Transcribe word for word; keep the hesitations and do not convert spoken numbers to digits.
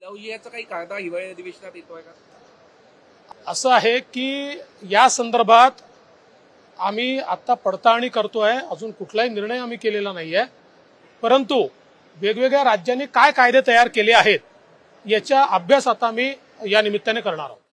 याचा काही कायदा हिवाळी अधिवेशनात येतोय का? असं आहे की या संदर्भात आम्ही आता पडताळणी करतोय, अजून कुठलाही निर्णय आम्ही केलेला नाहीये, परंतु वेगवेगळ्या राज्यांनी काय कायदे तयार केले आहेत याचा अभ्यास आता आम्ही या निमित्ताने करणार आहोत।